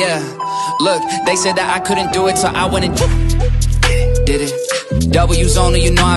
Yeah, look, they said that I couldn't do it, so I went and did it. W's only, you know I